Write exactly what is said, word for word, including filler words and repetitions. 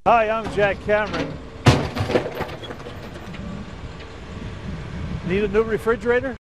Hi, I'm Jack Cameron. Need a new refrigerator?